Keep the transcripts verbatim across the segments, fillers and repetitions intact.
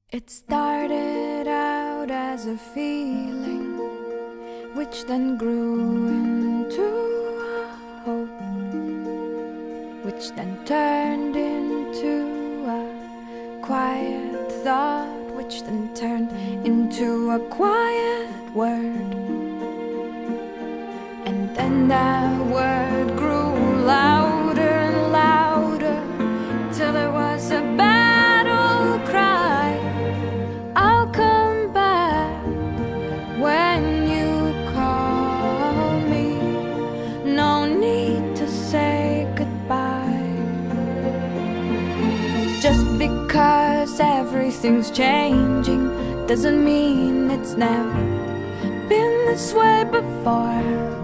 It started out as a feeling, which then grew into a hope, which then turned into a quiet thought, which then turned into a quiet word. And then that word grew louder and louder, till it was a battle cry. I'll come back when you call me. No need to say goodbye. Just because everything's changing doesn't mean it's never been this way before.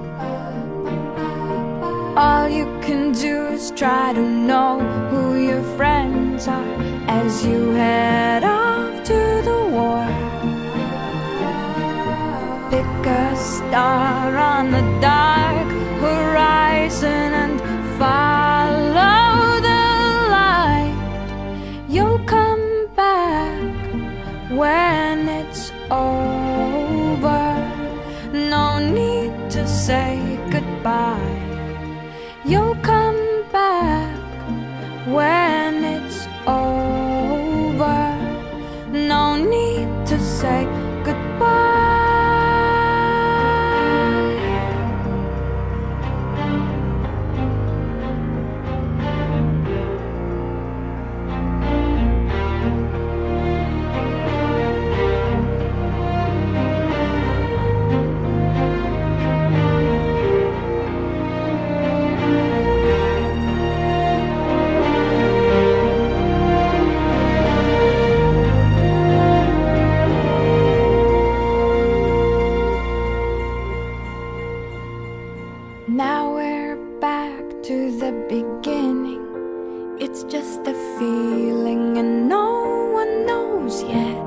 All you can do is try to know who your friends are as you head off to the war. Pick a star on the dark horizon and follow the light. You'll come back when it's over. No need to say goodbye. You'll come back when it's over. No need to say goodbye. Now we're back to the beginning. It's just a feeling and no one knows yet.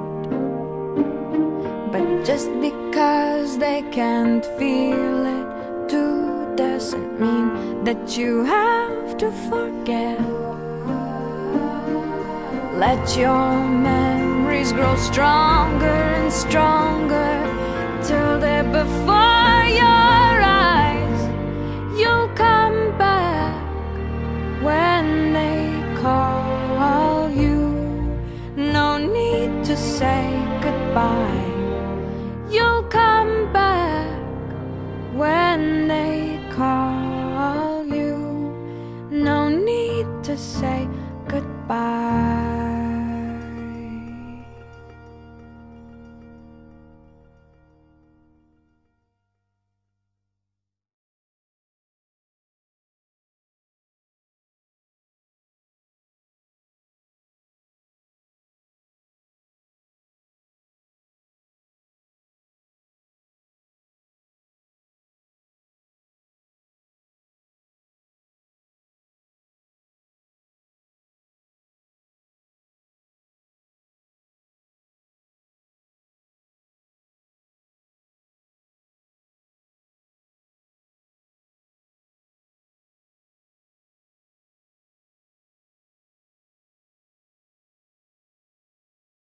But just because they can't feel it too doesn't mean that you have to forget. Let your memories grow stronger and stronger till they're before your eyes. You'll come back when they call you. No need to say goodbye.